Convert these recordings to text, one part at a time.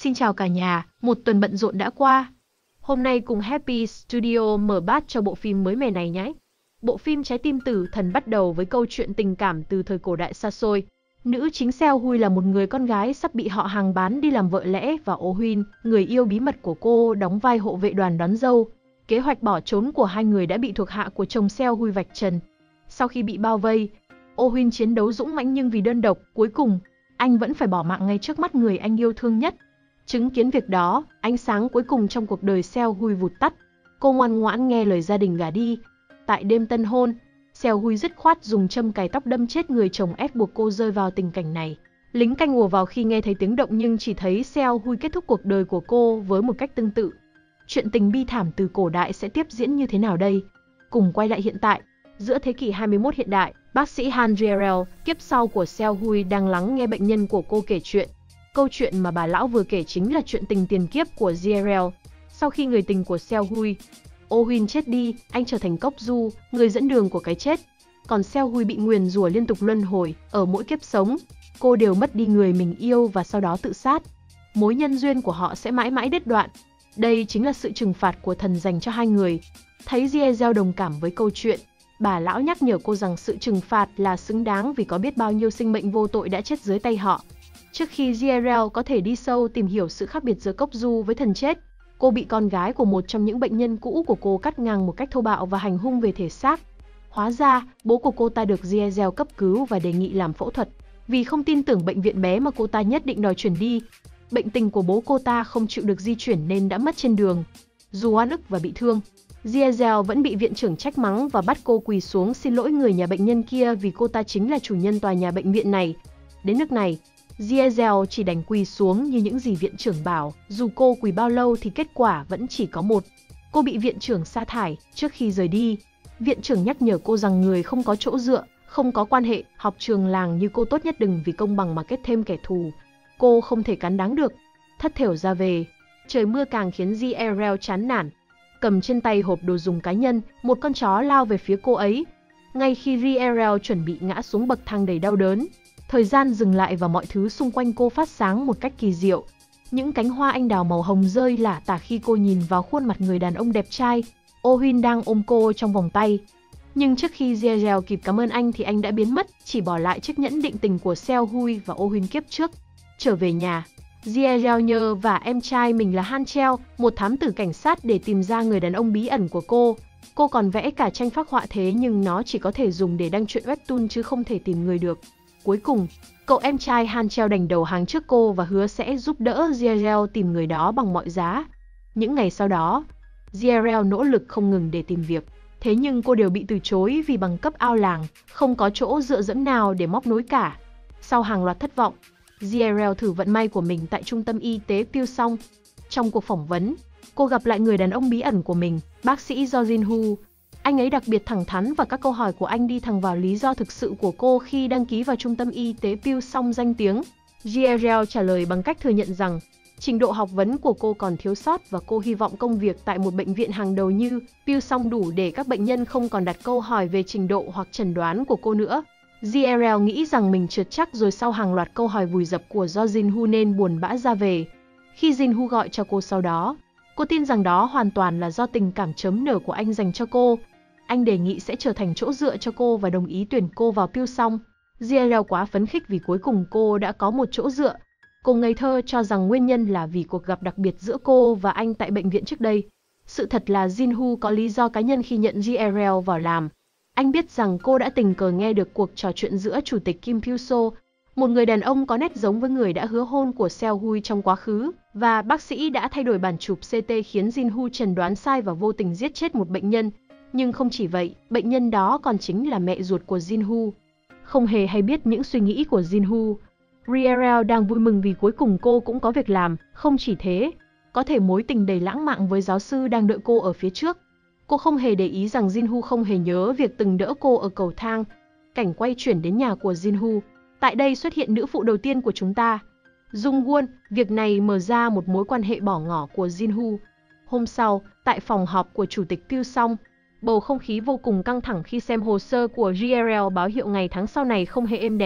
Xin chào cả nhà, một tuần bận rộn đã qua. Hôm nay cùng Happy Studio mở bát cho bộ phim mới mẻ này nhé. Bộ phim Trái tim tử thần bắt đầu với câu chuyện tình cảm từ thời cổ đại xa xôi. Nữ chính Seo Hui là một người con gái sắp bị họ hàng bán đi làm vợ lẽ và Oh Huynh, người yêu bí mật của cô, đóng vai hộ vệ đoàn đón dâu. Kế hoạch bỏ trốn của hai người đã bị thuộc hạ của chồng Seo Hui vạch trần. Sau khi bị bao vây, Oh Huynh chiến đấu dũng mãnh nhưng vì đơn độc, cuối cùng, anh vẫn phải bỏ mạng ngay trước mắt người anh yêu thương nhất. Chứng kiến việc đó, ánh sáng cuối cùng trong cuộc đời Seo Hui vụt tắt. Cô ngoan ngoãn nghe lời gia đình gả đi. Tại đêm tân hôn, Seo Hui dứt khoát dùng châm cài tóc đâm chết người chồng ép buộc cô rơi vào tình cảnh này. Lính canh ùa vào khi nghe thấy tiếng động nhưng chỉ thấy Seo Hui kết thúc cuộc đời của cô với một cách tương tự. Chuyện tình bi thảm từ cổ đại sẽ tiếp diễn như thế nào đây? Cùng quay lại hiện tại, giữa thế kỷ 21 hiện đại, bác sĩ Han Jiarel, kiếp sau của Seo Hui đang lắng nghe bệnh nhân của cô kể chuyện. Câu chuyện mà bà lão vừa kể chính là chuyện tình tiền kiếp của Jiarel. Sau khi người tình của Seo Hui, Oh Huynh chết đi, anh trở thành Cốc Du, người dẫn đường của cái chết. Còn Seo Hui bị nguyền rủa liên tục luân hồi, ở mỗi kiếp sống, cô đều mất đi người mình yêu và sau đó tự sát. Mối nhân duyên của họ sẽ mãi mãi đứt đoạn. Đây chính là sự trừng phạt của thần dành cho hai người. Thấy Jiarel đồng cảm với câu chuyện, bà lão nhắc nhở cô rằng sự trừng phạt là xứng đáng vì có biết bao nhiêu sinh mệnh vô tội đã chết dưới tay họ. Trước khi Jiarel có thể đi sâu tìm hiểu sự khác biệt giữa Cốc Du với thần chết, cô bị con gái của một trong những bệnh nhân cũ của cô cắt ngang một cách thô bạo và hành hung về thể xác. Hóa ra, bố của cô ta được Jiarel cấp cứu và đề nghị làm phẫu thuật. Vì không tin tưởng bệnh viện bé mà cô ta nhất định đòi chuyển đi. Bệnh tình của bố cô ta không chịu được di chuyển nên đã mất trên đường. Dù oan ức và bị thương, Jiarel vẫn bị viện trưởng trách mắng và bắt cô quỳ xuống xin lỗi người nhà bệnh nhân kia vì cô ta chính là chủ nhân tòa nhà bệnh viện này. Đến nước này, Jiarel chỉ đành quỳ xuống như những gì viện trưởng bảo, dù cô quỳ bao lâu thì kết quả vẫn chỉ có một. Cô bị viện trưởng sa thải. Trước khi rời đi, viện trưởng nhắc nhở cô rằng người không có chỗ dựa, không có quan hệ, học trường làng như cô tốt nhất đừng vì công bằng mà kết thêm kẻ thù. Cô không thể cán đáng được. Thất thểu ra về. Trời mưa càng khiến Jiarel chán nản. Cầm trên tay hộp đồ dùng cá nhân, một con chó lao về phía cô ấy. Ngay khi Jiarel chuẩn bị ngã xuống bậc thang đầy đau đớn, thời gian dừng lại và mọi thứ xung quanh cô phát sáng một cách kỳ diệu. Những cánh hoa anh đào màu hồng rơi lả tả khi cô nhìn vào khuôn mặt người đàn ông đẹp trai. Oh Huynh đang ôm cô trong vòng tay. Nhưng trước khi Jiarel kịp cảm ơn anh thì anh đã biến mất, chỉ bỏ lại chiếc nhẫn định tình của Seo Hui và Oh Huynh kiếp trước. Trở về nhà, Jiarel nhờ và em trai mình là Han Cheo, một thám tử cảnh sát để tìm ra người đàn ông bí ẩn của cô. Cô còn vẽ cả tranh phác họa thế nhưng nó chỉ có thể dùng để đăng truyện webtoon chứ không thể tìm người được. Cuối cùng, cậu em trai Han Cheo đành đầu hàng trước cô và hứa sẽ giúp đỡ Jiarel tìm người đó bằng mọi giá. Những ngày sau đó, Jiarel nỗ lực không ngừng để tìm việc. Thế nhưng cô đều bị từ chối vì bằng cấp ao làng, không có chỗ dựa dẫm nào để móc nối cả. Sau hàng loạt thất vọng, Jiarel thử vận may của mình tại trung tâm y tế Pyeong Song. Trong cuộc phỏng vấn, cô gặp lại người đàn ông bí ẩn của mình, bác sĩ Jo Jin Hu. Anh ấy đặc biệt thẳng thắn và các câu hỏi của anh đi thẳng vào lý do thực sự của cô khi đăng ký vào trung tâm y tế Pyeong Song danh tiếng. Jiarel trả lời bằng cách thừa nhận rằng trình độ học vấn của cô còn thiếu sót và cô hy vọng công việc tại một bệnh viện hàng đầu như Pyeong Song đủ để các bệnh nhân không còn đặt câu hỏi về trình độ hoặc chẩn đoán của cô nữa. Jiarel nghĩ rằng mình trượt chắc rồi sau hàng loạt câu hỏi vùi dập của Jo Jin Hu nên buồn bã ra về. Khi Jin Hu gọi cho cô sau đó, cô tin rằng đó hoàn toàn là do tình cảm chớm nở của anh dành cho cô. Anh đề nghị sẽ trở thành chỗ dựa cho cô và đồng ý tuyển cô vào Pyeong Song. Jiarel quá phấn khích vì cuối cùng cô đã có một chỗ dựa. Cô ngây thơ cho rằng nguyên nhân là vì cuộc gặp đặc biệt giữa cô và anh tại bệnh viện trước đây. Sự thật là Jin Hu có lý do cá nhân khi nhận Jiarel vào làm. Anh biết rằng cô đã tình cờ nghe được cuộc trò chuyện giữa Chủ tịch Kim Pyu-so, một người đàn ông có nét giống với người đã hứa hôn của Seo Hui trong quá khứ, và bác sĩ đã thay đổi bản chụp CT khiến Jin Hu chẩn đoán sai và vô tình giết chết một bệnh nhân. Nhưng không chỉ vậy, bệnh nhân đó còn chính là mẹ ruột của Jin Hu. Không hề hay biết những suy nghĩ của Jin Hu, Jiarel đang vui mừng vì cuối cùng cô cũng có việc làm. Không chỉ thế, có thể mối tình đầy lãng mạn với giáo sư đang đợi cô ở phía trước. Cô không hề để ý rằng Jin Hu không hề nhớ việc từng đỡ cô ở cầu thang. Cảnh quay chuyển đến nhà của Jin Hu. Tại đây xuất hiện nữ phụ đầu tiên của chúng ta, Jung Won. Việc này mở ra một mối quan hệ bỏ ngỏ của Jin Hu. Hôm sau, tại phòng họp của Chủ tịch Pyeong Song, bầu không khí vô cùng căng thẳng khi xem hồ sơ của Jiarel báo hiệu ngày tháng sau này không hề êm đẹp.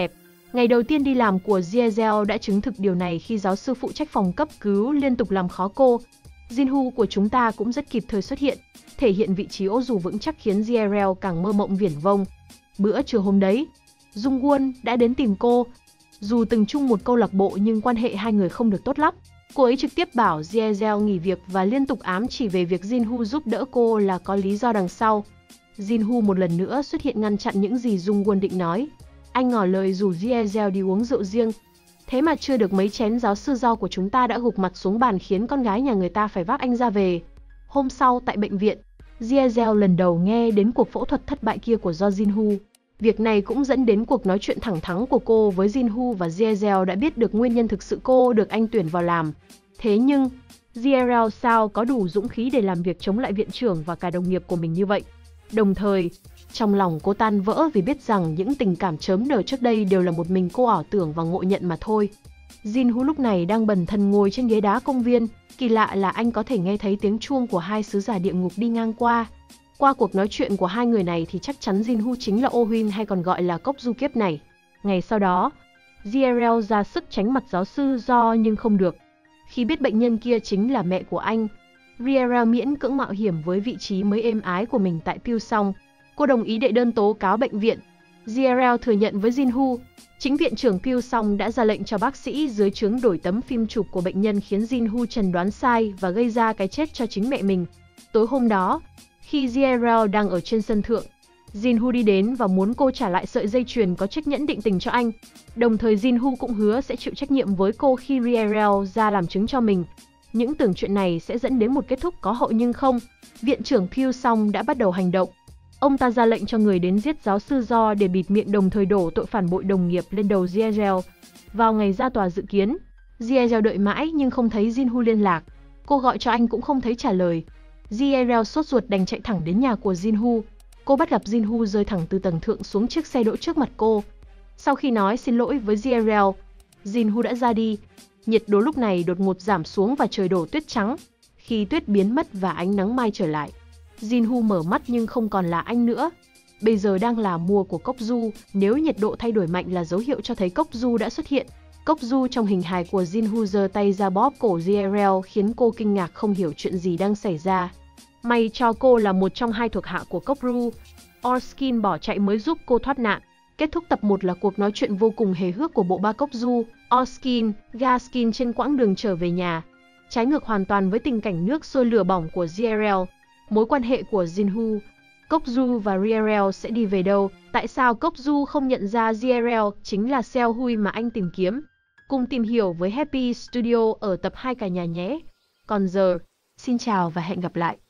Ngày đầu tiên đi làm của Ziegel đã chứng thực điều này khi giáo sư phụ trách phòng cấp cứu liên tục làm khó cô. Jinwoo của chúng ta cũng rất kịp thời xuất hiện, thể hiện vị trí ô dù vững chắc khiến Ziegel càng mơ mộng viển vông. Bữa trưa hôm đấy, Jungwon đã đến tìm cô. Dù từng chung một câu lạc bộ nhưng quan hệ hai người không được tốt lắm. Cô ấy trực tiếp bảo Ziegel nghỉ việc và liên tục ám chỉ về việc Jinwoo giúp đỡ cô là có lý do đằng sau. Jinwoo một lần nữa xuất hiện ngăn chặn những gì Jungwon định nói. Anh ngỏ lời rủ Ziegel đi uống rượu riêng. Thế mà chưa được mấy chén, giáo sư do của chúng ta đã gục mặt xuống bàn khiến con gái nhà người ta phải vác anh ra về. Hôm sau tại bệnh viện, Ziegel lần đầu nghe đến cuộc phẫu thuật thất bại kia của do Jinwoo. Việc này cũng dẫn đến cuộc nói chuyện thẳng thắn của cô với Jinwoo và Ziegel đã biết được nguyên nhân thực sự cô được anh tuyển vào làm. Thế nhưng, Ziegel sao có đủ dũng khí để làm việc chống lại viện trưởng và cả đồng nghiệp của mình như vậy? Đồng thời, trong lòng cô tan vỡ vì biết rằng những tình cảm chớm nở trước đây đều là một mình cô ảo tưởng và ngộ nhận mà thôi. Jinwoo lúc này đang bần thần ngồi trên ghế đá công viên, kỳ lạ là anh có thể nghe thấy tiếng chuông của hai sứ giả địa ngục đi ngang qua. Qua cuộc nói chuyện của hai người này thì chắc chắn Jinwoo chính là Oh Hyun hay còn gọi là cốc du kiếp này. Ngày sau đó, Ziegel ra sức tránh mặt giáo sư Do nhưng không được. Khi biết bệnh nhân kia chính là mẹ của anh, Ziegel miễn cưỡng mạo hiểm với vị trí mới êm ái của mình tại Pilsong. Cô đồng ý đệ đơn tố cáo bệnh viện. Ziegel thừa nhận với Jinwoo, chính viện trưởng Pilsong đã ra lệnh cho bác sĩ dưới trướng đổi tấm phim chụp của bệnh nhân khiến Jinwoo chẩn đoán sai và gây ra cái chết cho chính mẹ mình. Tối hôm đó, khi Ziegel đang ở trên sân thượng, Jinwoo đi đến và muốn cô trả lại sợi dây chuyền có chiếc nhẫn định tình cho anh. Đồng thời Jinwoo cũng hứa sẽ chịu trách nhiệm với cô khi Ziegel ra làm chứng cho mình. Những tưởng chuyện này sẽ dẫn đến một kết thúc có hậu nhưng không. Viện trưởng Pilsong đã bắt đầu hành động. Ông ta ra lệnh cho người đến giết giáo sư Do để bịt miệng, đồng thời đổ tội phản bội đồng nghiệp lên đầu Ziegel. Vào ngày ra tòa dự kiến, Ziegel đợi mãi nhưng không thấy Jinwoo liên lạc. Cô gọi cho anh cũng không thấy trả lời. Ziegel sốt ruột đành chạy thẳng đến nhà của Jinwoo. Cô bắt gặp Jinwoo rơi thẳng từ tầng thượng xuống chiếc xe đỗ trước mặt cô. Sau khi nói xin lỗi với Ziegel, Jinwoo đã ra đi. Nhiệt độ lúc này đột ngột giảm xuống và trời đổ tuyết trắng. Khi tuyết biến mất và ánh nắng mai trở lại, Jinwoo mở mắt nhưng không còn là anh nữa. Bây giờ đang là mùa của cốc du, nếu nhiệt độ thay đổi mạnh là dấu hiệu cho thấy cốc du đã xuất hiện. Cốc du trong hình hài của Jinwoo giơ tay ra bóp cổ Ziegel khiến cô kinh ngạc không hiểu chuyện gì đang xảy ra. May cho cô là một trong hai thuộc hạ của cốc ru. Orskyn bỏ chạy mới giúp cô thoát nạn. Kết thúc tập 1 là cuộc nói chuyện vô cùng hề hước của bộ ba cốc du, Orskyn, Gaskin trên quãng đường trở về nhà. Trái ngược hoàn toàn với tình cảnh nước sôi lửa bỏng của Ziegel. Mối quan hệ của Jinwoo, Cốc Du và Ziegel sẽ đi về đâu? Tại sao Cốc Du không nhận ra Ziegel chính là Seo Hui mà anh tìm kiếm? Cùng tìm hiểu với Happy Studio ở tập 2 cả nhà nhé. Còn giờ, xin chào và hẹn gặp lại.